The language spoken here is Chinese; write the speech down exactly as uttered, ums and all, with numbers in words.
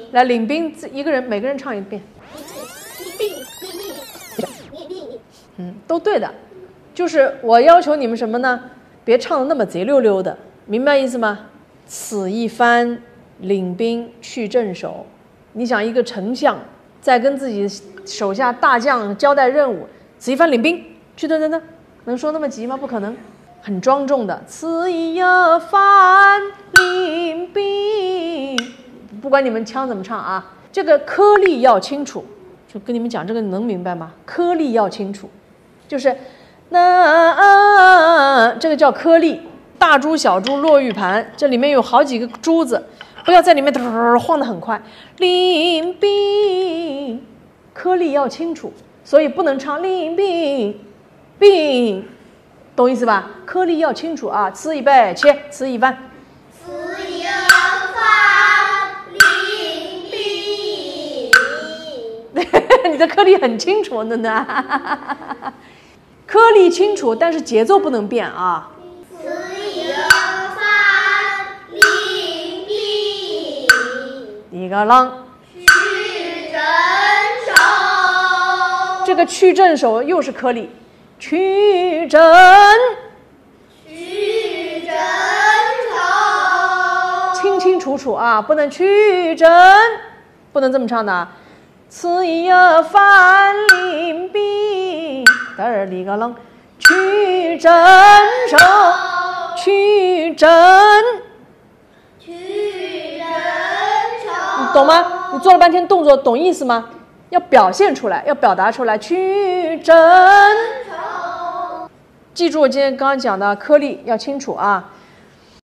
来，领兵一个人，每个人唱一遍。嗯，都对的，就是我要求你们什么呢？别唱的那么贼溜溜的，明白意思吗？此一番，领兵去镇守。你想一个丞相在跟自己手下大将交代任务，此一番领兵去等等等，能说那么急吗？不可能，很庄重的。此一番领兵，不管你们腔怎么唱啊，这个颗粒要清楚。就跟你们讲这个，你能明白吗？颗粒要清楚，就是那、啊、这个叫颗粒，大珠小珠落玉盘，这里面有好几个珠子，不要在里面晃得很快。领兵，颗粒要清楚，所以不能唱领兵兵，懂意思吧？颗粒要清楚啊！此一备切，此一番。 此一番领兵。 你的颗粒很清楚呢呢，颗粒清楚，但是节奏不能变啊。 此一番领兵。 一个浪。 去镇守。 这个去镇守又是颗粒，去镇。 去镇守。 清清楚楚啊，不能去镇，不能这么唱的啊。此一番领兵，得儿里个楞，去镇守，去镇， 去镇守。 你懂吗？你做了半天动作，懂意思吗？要表现出来，要表达出来，去镇。记住我今天刚刚讲的颗粒要清楚啊。